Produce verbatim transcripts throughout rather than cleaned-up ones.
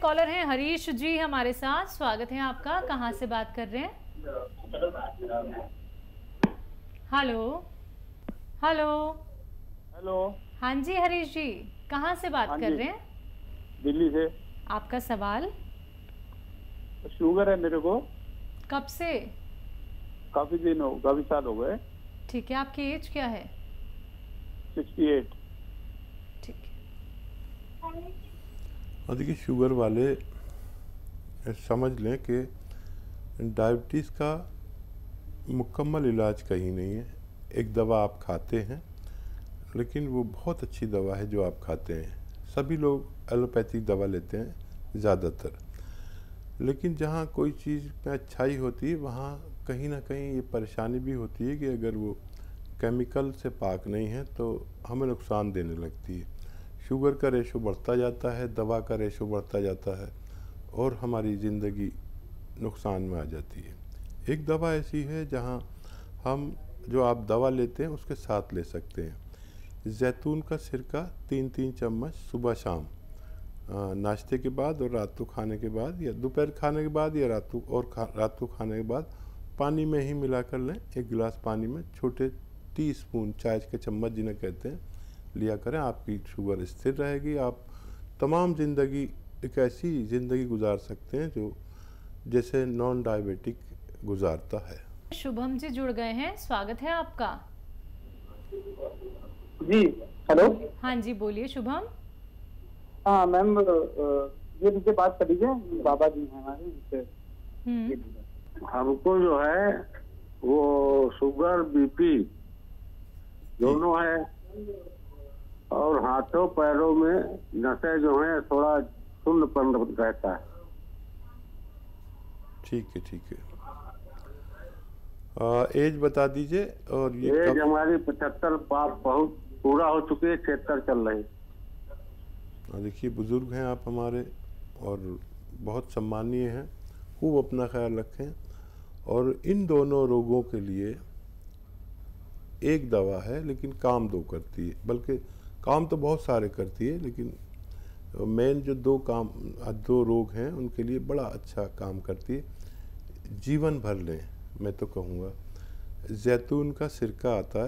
Collar हैं हरीश जी हमारे साथ, स्वागत है आपका। कहाँ से बात कर रहे हैं? Hello hello hello. हाँ जी हरीश जी, कहाँ से बात हाँ कर जी, रहे हैं? दिल्ली से। आपका सवाल? शुगर है मेरे को। कब से? काफी दिन हो काफी साल हो गए। ठीक है, आपकी एज क्या है? Sixty eight. ठीक है। और देखिए, शुगर वाले समझ लें कि डायबिटीज़ का मुकम्मल इलाज कहीं नहीं है। एक दवा आप खाते हैं, लेकिन वो बहुत अच्छी दवा है जो आप खाते हैं। सभी लोग एलोपैथिक दवा लेते हैं ज़्यादातर, लेकिन जहाँ कोई चीज़ में अच्छाई होती है वहाँ कहीं ना कहीं ये परेशानी भी होती है कि अगर वो केमिकल से पाक नहीं है तो हमें नुकसान देने लगती है। शुगर का रेशो बढ़ता जाता है, दवा का रेशो बढ़ता जाता है और हमारी ज़िंदगी नुकसान में आ जाती है। एक दवा ऐसी है जहाँ हम जो आप दवा लेते हैं उसके साथ ले सकते हैं। जैतून का सिरका तीन तीन चम्मच सुबह शाम नाश्ते के बाद और रात को खाने के बाद, या दोपहर खाने के बाद, या रात को और खा, रात को खाने के बाद पानी में ही मिला कर लें। एक गिलास पानी में छोटे टी स्पून चाय के चम्मच जिन्हें कहते हैं लिया करें। आपकी शुगर स्थिर रहेगी। आप तमाम ज़िंदगी एक ऐसी ज़िंदगी गुजार सकते हैं जो जैसे नॉन डायबिटिक गुजारता है। शुभम जी जुड़ गए हैं, स्वागत है आपका। जी हेलो। हाँ जी बोलिए शुभम। हाँ मैम, ये मुझे बात कर दीजिए, बाबा जी हैं हमारे उनसे। हमको जो है वो शुगर बीपी दोनों है, और हाथों पैरों में नसें जो हैं थोड़ा सुन्नपन रहता है। ठीक है ठीक है। आ, एज बता दीजिए। और ये एज कब? हमारी पचहत्तर पाप बहुत पूरा हो चुके हैं, छिहत्तर चल रही। देखिए, बुज़ुर्ग हैं आप हमारे और बहुत सम्मानीय हैं। खूब अपना ख्याल रखें। और इन दोनों रोगों के लिए एक दवा है, लेकिन काम दो करती है। बल्कि काम तो बहुत सारे करती है, लेकिन मेन जो दो काम दो रोग हैं उनके लिए बड़ा अच्छा काम करती है। जीवन भर लें मैं तो कहूँगा। जैतून का सिरका आता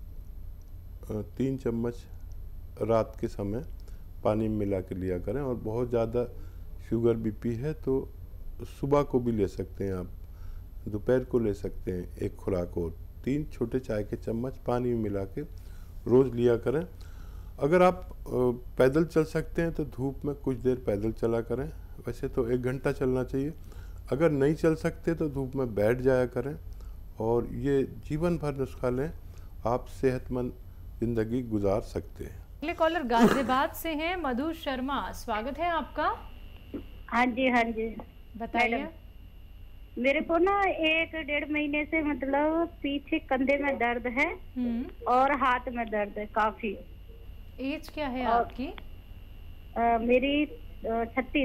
है, तीन चम्मच रात के समय पानी में मिला के लिया करें। और बहुत ज़्यादा शुगर बीपी है तो सुबह को भी ले सकते हैं आप, दोपहर को ले सकते हैं एक खुराक। और तीन छोटे चाय के चम्मच पानी में मिला के रोज़ लिया करें। अगर आप पैदल चल सकते हैं तो धूप में कुछ देर पैदल चला करें। वैसे तो एक घंटा चलना चाहिए। अगर नहीं चल सकते तो धूप में बैठ जाया करें। और ये जीवन भर नुस्खा लें, आप सेहतमंद ज़िंदगी गुजार सकते हैं। अगले कॉलर गाजियाबाद से हैं मधु शर्मा, स्वागत है आपका। हाँ जी हाँ जी बताइए। मेरे को ना एक डेढ़ महीने से मतलब पीछे कंधे में दर्द है और हाथ में दर्द है काफी। एज क्या है आपकी? आ, मेरी छत्तीस।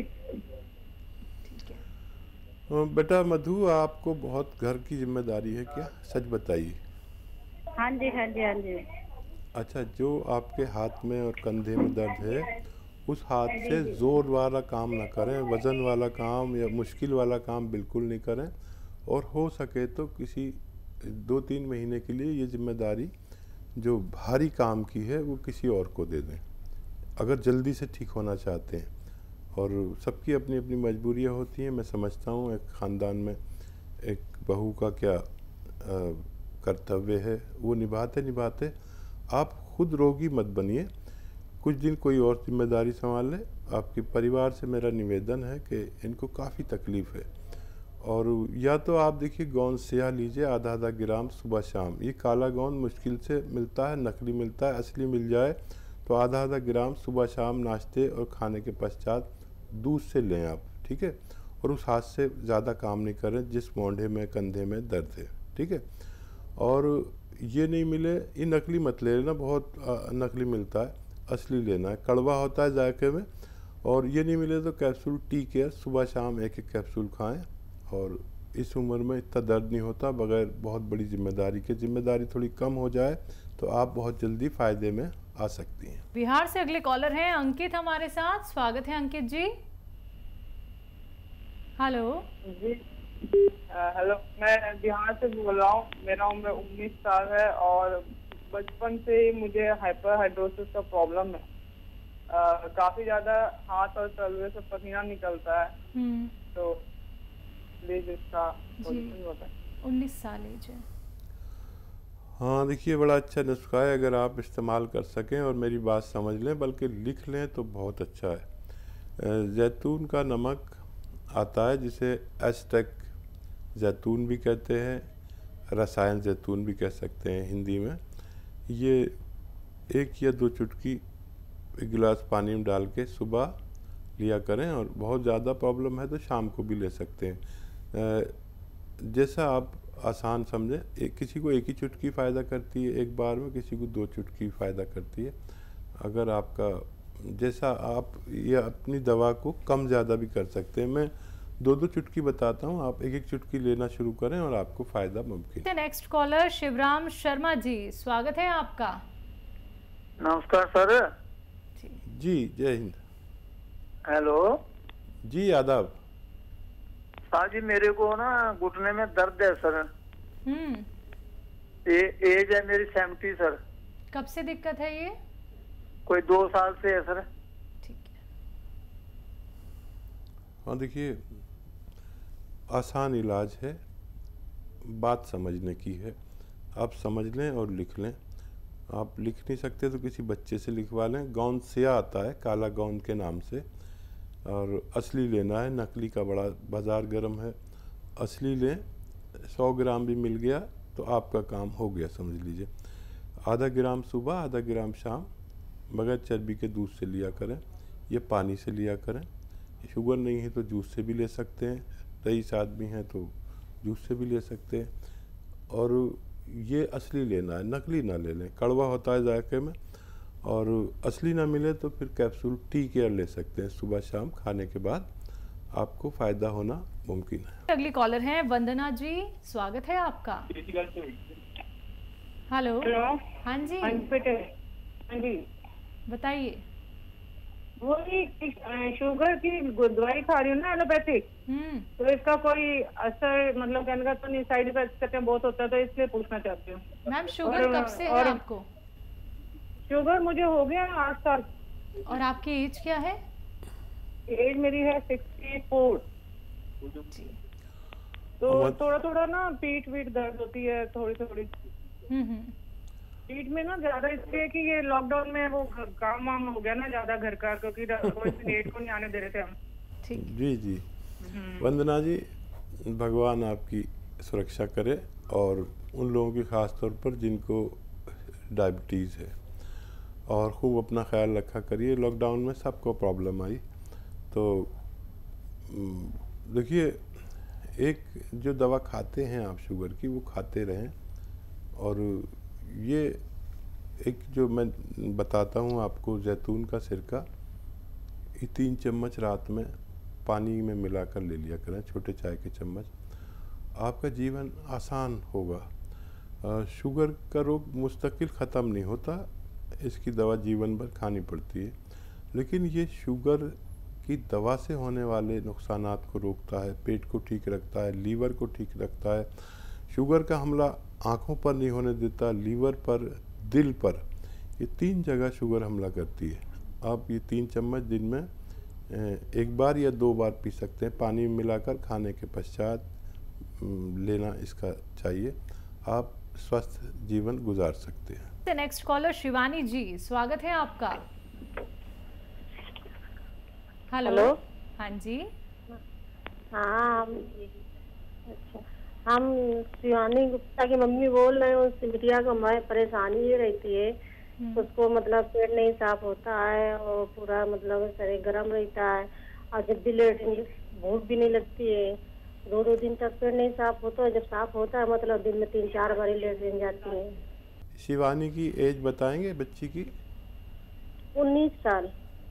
ठीक है। बेटा मधु, आपको बहुत घर की जिम्मेदारी है क्या? सच बताइए। हाँ जी हाँ जी हाँ जी। अच्छा, जो आपके हाथ में और कंधे में दर्द है उस हाथ से जोर वाला काम ना करें, वज़न वाला काम या मुश्किल वाला काम बिल्कुल नहीं करें। और हो सके तो किसी दो तीन महीने के लिए ये जिम्मेदारी जो भारी काम की है वो किसी और को दे दें, अगर जल्दी से ठीक होना चाहते हैं। और सबकी अपनी अपनी मजबूरियां होती हैं। मैं समझता हूँ एक ख़ानदान में एक बहू का क्या आ, कर्तव्य है वो निभाते निभाते आप खुद रोगी मत बनिए। कुछ दिन कोई और जिम्मेदारी संभाल ले। आपके परिवार से मेरा निवेदन है कि इनको काफ़ी तकलीफ़ है। और या तो आप देखिए गोंद स्याह लीजिए आधा आधा ग्राम सुबह शाम। ये काला गोंद मुश्किल से मिलता है, नकली मिलता है। असली मिल जाए तो आधा आधा ग्राम सुबह शाम नाश्ते और खाने के पश्चात दूध से लें आप, ठीक है। और उस हाथ से ज़्यादा काम नहीं करें जिस मोंढे में कंधे में दर्द है, ठीक है। और ये नहीं मिले, ये नकली मत ले लेना, बहुत नकली मिलता है, असली लेना है। कड़वा होता है जायके में। और ये नहीं मिले तो कैप्सूल टी केयर सुबह शाम एक एक कैप्सूल खाएं। और इस उम्र में इतना दर्द नहीं होता बगैर बहुत बड़ी जिम्मेदारी के। जिम्मेदारी थोड़ी कम हो जाए तो आप बहुत जल्दी फ़ायदे में आ सकती हैं। बिहार से अगले कॉलर हैं अंकित हमारे साथ, स्वागत है अंकित जी। हेलो जी हेलो, मैं बिहार से बोल रहा हूँ। मेरा उम्र उन्नीस साल है और बचपन से ही मुझे हाइपरहाइड्रोसिस का प्रॉब्लम है। आ, काफी ज्यादा हाथ और तलवे से पसीना निकलता है, तो प्लीज इसका सोल्यूशन बताएं। उन्नीस साल एज है। हाँ देखिए, बड़ा अच्छा नुस्खा है, अगर आप इस्तेमाल कर सकें और मेरी बात समझ लें बल्कि लिख लें तो बहुत अच्छा है। जैतून का नमक आता है जिसे एस्टेक जैतून भी कहते हैं, रसायन जैतून भी कह सकते हैं हिंदी में। ये एक या दो चुटकी एक गिलास पानी में डाल के सुबह लिया करें, और बहुत ज़्यादा प्रॉब्लम है तो शाम को भी ले सकते हैं, जैसा आप आसान समझें। एक किसी को एक ही चुटकी फ़ायदा करती है एक बार में, किसी को दो चुटकी फ़ायदा करती है। अगर आपका जैसा आप ये अपनी दवा को कम ज़्यादा भी कर सकते हैं। मैं दो दो चुटकी बताता हूँ, आप एक एक चुटकी लेना शुरू करें और आपको फ़ायदा मुमकिन है। नेक्स्ट कॉलर शिवराम शर्मा जी, स्वागत है आपका। नमस्कार सर। जी जय हिंद। हेलो जी आदाब। हाँ जी, मेरे को ना घुटने में दर्द है सर। हम्म ए, एज है मेरी सेवेंटी सर। कब से दिक्कत है ये? कोई दो साल से है सर। ठीक है। हाँ देखिए, आसान इलाज है, बात समझने की है। आप समझ लें और लिख लें। आप लिख नहीं सकते तो किसी बच्चे से लिखवा लें। गौंद सिया आता है, काला गौंद के नाम से, और असली लेना है, नकली का बड़ा बाज़ार गर्म है। असली लें, सौ ग्राम भी मिल गया तो आपका काम हो गया समझ लीजिए। आधा ग्राम सुबह, आधा ग्राम शाम, बगैर चर्बी के दूध से लिया करें, ये पानी से लिया करें। शुगर नहीं है तो जूस से भी ले सकते हैं, रईस आदमी हैं तो जूस से भी ले सकते हैं। और ये असली लेना है, नकली ना ले लें, कड़वा होता है जायके में। और असली ना मिले तो फिर कैप्सूल टी केयर ले सकते हैं, सुबह शाम खाने के बाद आपको फ़ायदा होना मुमकिन है। अगली कॉलर हैं वंदना जी, स्वागत है आपका। हेलो। हेलो। हाँ जी हाँ जी बताइए। वो शुगर की दवाई खा रही हूँ ना, एलोपैथिक, हम्म तो इसका कोई असर मतलब कहने का तो नहीं, साइड इफेक्ट कहते हैं बहुत होता है, तो इसलिए पूछना चाहती हूँ। मैम शुगर और- कब से है और- आपको? शुगर मुझे हो गया आठ साल। और आपकी एज क्या है? एज मेरी है सिक्सटी फोर। तो और- थोड़ा थोड़ा ना पीठ वीठ दर्द होती है, थोड़ी थोड़ी हम्म हम्म पीठ में ना ज्यादा, इसलिए कि ये लॉकडाउन में वो काम वाम हो गया ना ज्यादा घर का, क्योंकि नेट को नहीं आने दे रहे थे हम। ठीक। जी जी वंदना जी, भगवान आपकी सुरक्षा करे, और उन लोगों की ख़ास तौर पर जिनको डायबिटीज़ है, और खूब अपना ख्याल रखा करिए। लॉकडाउन में सबको प्रॉब्लम आई, तो देखिए, एक जो दवा खाते हैं आप शुगर की, वो खाते रहें। और ये एक जो मैं बताता हूँ आपको, जैतून का सिरका, ये तीन चम्मच रात में पानी में मिलाकर ले लिया करें, छोटे चाय के चम्मच। आपका जीवन आसान होगा। शुगर का रोग मुस्तकिल ख़त्म नहीं होता, इसकी दवा जीवन भर खानी पड़ती है। लेकिन ये शुगर की दवा से होने वाले नुकसानात को रोकता है, पेट को ठीक रखता है, लीवर को ठीक रखता है। शुगर का हमला आँखों पर नहीं होने देता, लीवर पर, दिल पर, ये तीन जगह शुगर हमला करती है। आप ये तीन चम्मच दिन में एक बार या दो बार पी सकते हैं, पानी में मिलाकर खाने के पश्चात लेना इसका चाहिए। आप स्वस्थ जीवन गुजार सकते हैं। नेक्स्ट कॉलर शिवानी जी, स्वागत है आपका। हेलो। हेलो। हाँ जी हाँ हम अच्छा हम शिवानी गुप्ता की मम्मी बोल रहे हैं। उस बिटिया को हमारी परेशानी ये रहती है, उसको मतलब पेट नहीं साफ होता है और पूरा मतलब शरीर गर्म रहता है, और जब भी लेटेंगे भूख भी नहीं लगती है। दो दो दिन तक पेट नहीं साफ होता है, जब साफ होता है मतलब दिन में तीन चार बार लेट जाती है। शिवानी की एज बताएंगे बच्ची की? उन्नीस साल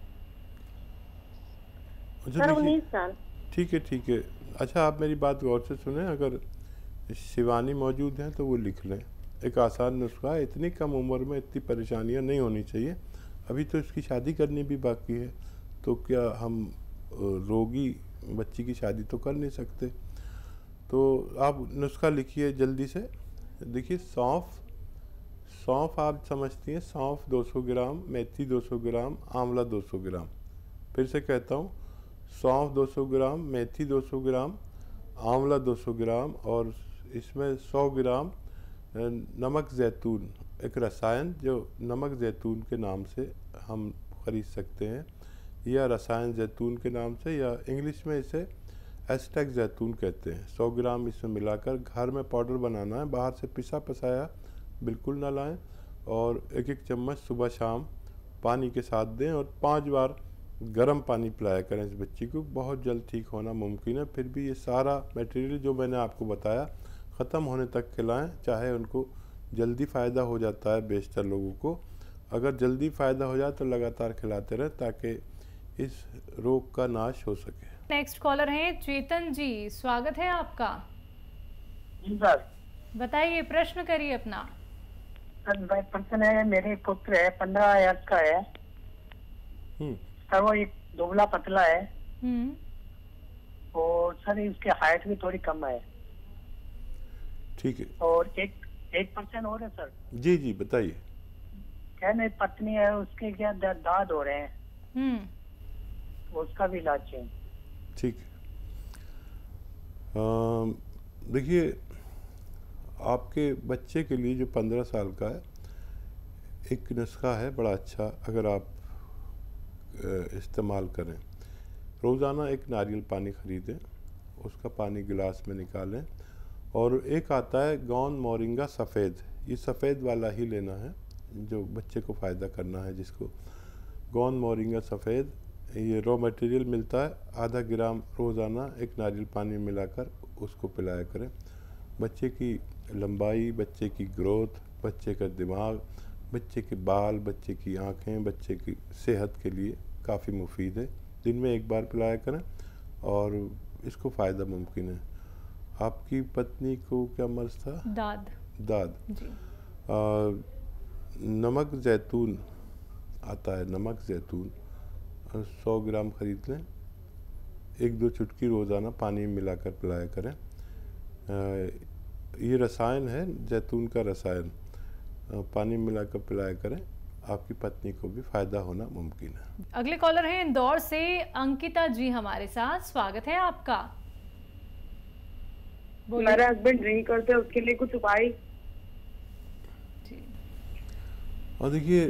सर, उन्नीस साल। ठीक है ठीक है। अच्छा, आप मेरी बात गौर से सुने। अगर शिवानी मौजूद हैं तो वो लिख लें। एक आसान नुस्खा है, इतनी कम उम्र में इतनी परेशानियां नहीं होनी चाहिए। अभी तो इसकी शादी करनी भी बाकी है, तो क्या हम रोगी बच्ची की शादी तो कर नहीं सकते। तो आप नुस्खा लिखिए जल्दी से। देखिए सौंफ, सौंफ आप समझती हैं, सौंफ दो सौ ग्राम, मेथी दो सौ ग्राम, आंवला दो सौ ग्राम। फिर से कहता हूँ, सौंफ दो सौ ग्राम, मेथी दो सौ ग्राम, आंवला दो सौ ग्राम, और इसमें सौ ग्राम नमक ज़ैतून, एक रसायन जो नमक ज़ैतून के नाम से हम खरीद सकते हैं, या रसायन ज़ैतून के नाम से, या इंग्लिश में इसे एस्टेक ज़ैतून कहते हैं। सौ ग्राम इसमें मिलाकर घर में पाउडर बनाना है, बाहर से पिसा पसाया बिल्कुल ना लाएं, और एक एक चम्मच सुबह शाम पानी के साथ दें, और पांच बार गर्म पानी पिलाया करें इस बच्ची को। बहुत जल्द ठीक होना मुमकिन है। फिर भी ये सारा मटेरियल जो मैंने आपको बताया ख़त्म होने तक खिलाएं, चाहे उनको जल्दी फ़ायदा हो जाता है बेशतर लोगों को। अगर जल्दी फ़ायदा हो जाए तो लगातार खिलाते रहें ताकि इस रोग का नाश हो सके। नेक्स्ट कॉलर हैं चेतन जी, स्वागत है आपका। जी सर, बताइए, प्रश्न करिए अपना। सर मेरा प्रश्न है, मेरे पुत्र है पंद्रह वर्ष का है सर, वो एक दुबला पतला है और सर इसकी हाइट भी थोड़ी कम है। ठीक है, और एक एक परसेंट हो रहे सर। जी जी बताइए। क्या मेरी पत्नी है, उसके क्या दाद हो रहे हैं, हम्म उसका भी इलाज चाहिए। ठीक है, देखिए आपके बच्चे के लिए जो पंद्रह साल का है, एक नुस्खा है बड़ा अच्छा, अगर आप इस्तेमाल करें। रोज़ाना एक नारियल पानी ख़रीदें, उसका पानी गिलास में निकालें, और एक आता है गौन मोरिंगा सफ़ेद, ये सफ़ेद वाला ही लेना है जो बच्चे को फ़ायदा करना है जिसको। गौन मोरिंगा सफ़ेद, ये रॉ मटेरियल मिलता है, आधा ग्राम रोज़ाना एक नारियल पानी मिलाकर उसको पिलाया करें। बच्चे की लंबाई, बच्चे की ग्रोथ, बच्चे का दिमाग, बच्चे के बाल, बच्चे की आँखें, बच्चे की सेहत के लिए काफ़ी मुफीद है। दिन में एक बार पिलाया करें और इसको फ़ायदा मुमकिन है। आपकी पत्नी को क्या मर्ज़ था? दाद। दाद जी। आ, नमक ज़ैतून आता है, नमक ज़ैतून सौ ग्राम ख़रीद लें, एक दो चुटकी रोज़ाना पानी में मिलाकर पिलाया करें। आ, ये रसायन है, जैतून का रसायन, पानी मिलाकर पिलाया करें, आपकी पत्नी को भी फ़ायदा होना मुमकिन है। अगले कॉलर हैं इंदौर से अंकिता जी हमारे साथ, स्वागत है आपका। मेरे हस्बैंड ड्रिंक करते हैं, उसके लिए कुछ उपाय? और देखिए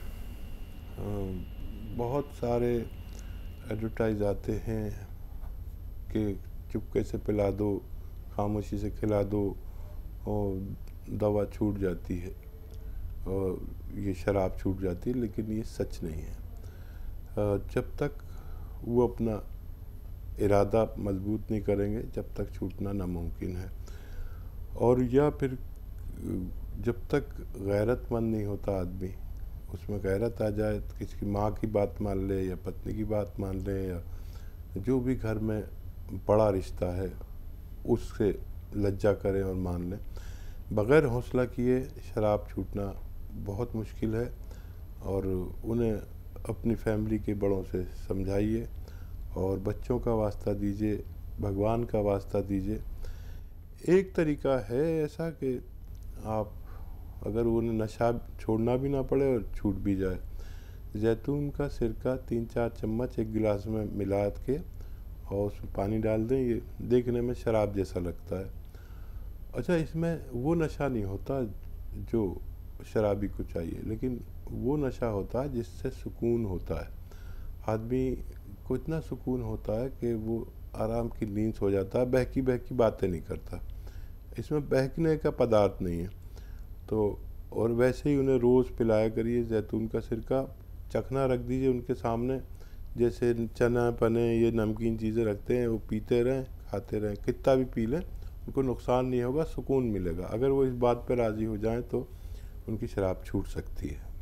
बहुत सारे एडवर्टाइज आते हैं कि चुपके से पिला दो, खामोशी से खिला दो और दवा छूट जाती है और ये शराब छूट जाती है, लेकिन ये सच नहीं है। जब तक वो अपना इरादा मजबूत नहीं करेंगे जब तक छूटना नामुमकिन है। और या फिर जब तक गैरतमंद नहीं होता आदमी, उसमें गैरत आ जाए, तो किसी की माँ की बात मान ले या पत्नी की बात मान ले या जो भी घर में बड़ा रिश्ता है उससे लज्जा करें और मान लें। बग़ैर हौसला किए शराब छूटना बहुत मुश्किल है, और उन्हें अपनी फैमिली के बड़ों से समझाइए और बच्चों का वास्ता दीजिए, भगवान का वास्ता दीजिए। एक तरीका है ऐसा कि आप अगर उन्हें नशा छोड़ना भी ना पड़े और छूट भी जाए, जैतून का सिरका तीन चार चम्मच एक गिलास में मिला के और उसमें पानी डाल दें, ये देखने में शराब जैसा लगता है। अच्छा, इसमें वो नशा नहीं होता जो शराबी को चाहिए, लेकिन वो नशा होता है जिससे सुकून होता है। आदमी को इतना सुकून होता है कि वो आराम की नींद सो जाता है, बहकी बहकी बातें नहीं करता। इसमें बहकने का पदार्थ नहीं है। तो और वैसे ही उन्हें रोज़ पिलाया करिए जैतून का सिरका, चखना रख दीजिए उनके सामने, जैसे चना पने ये नमकीन चीज़ें रखते हैं, वो पीते रहें, खाते रहें, कितना भी पी लें, उनको नुकसान नहीं होगा, सुकून मिलेगा। अगर वो इस बात पर राज़ी हो जाएं तो उनकी शराब छूट सकती है।